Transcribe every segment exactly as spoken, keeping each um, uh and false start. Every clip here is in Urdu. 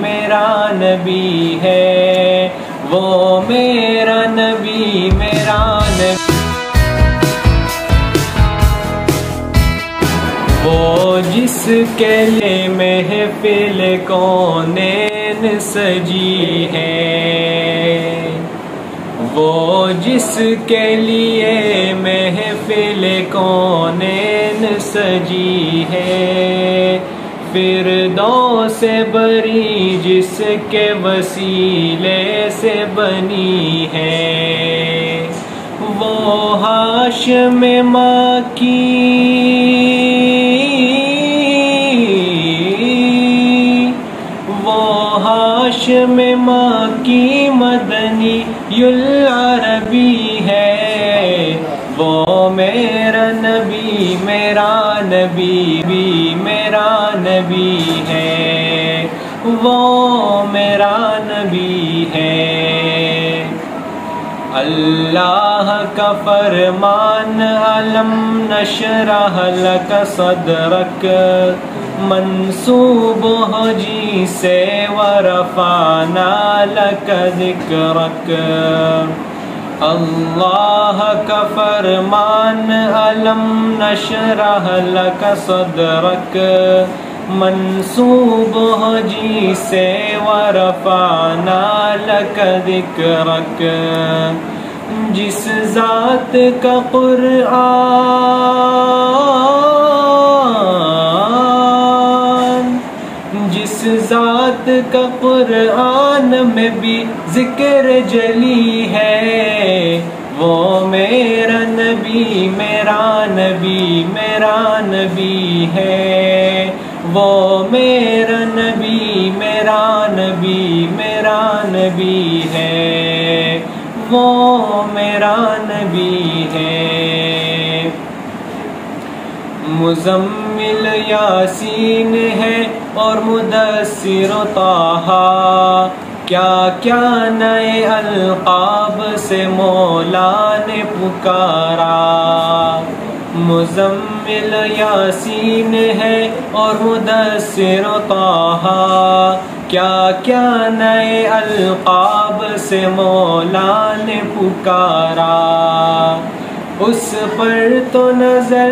میرا نبی ہے، وہ میرا نبی میرا نبی، وہ جس کے لیے محفل کونین سجی ہے، وہ جس کے لیے محفل کونین سجی ہے، فردوس بری جس کے وسیلے سے بنی ہے، وہ ہاشم ماں کی وہ ہاشم ماں کی مدنی العربی ہے، وہ میرا نبی میرا نبی بھی میرا نبی ہے، وہ میرا نبی ہے۔ اللہ کا فرمان علم نشرح لک صدرک منسوب ہو جی سے ورفعنا لک ذکرک، اللہ کا فرمان علم نشرح لک صدرک منسوب ہو جی سے ورفعنا لک ذکرک، جس ذات کا قرآن جس ذات کا قرآن میں بھی ذکر جلی ہے، وہ میرا نبی میرا نبی میرا نبی ہے، وہ میرا نبی میرا نبی میرا نبی ہے، وہ میرا نبی ہے۔ مزمل یاسین ہے اور مدثر طٰہٰ، کیا کیا نئے القاب سے مولا نے پکارا، مزمل یاسین ہے اور مدثر طٰہٰ، کیا کیا نئے القاب سے مولا نے پکارا، اس پر تو نظر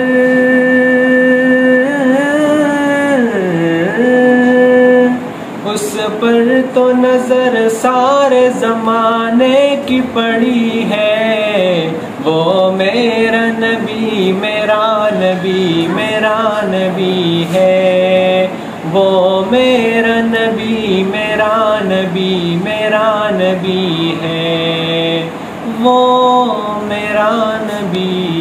اس پر تو نظر سارے زمانے کی پڑی ہے، وہ میرا نبی میرا نبی میرا نبی ہے، وہ میرا نبی میرا نبی میرا نبی ہے، وہ میرا نبی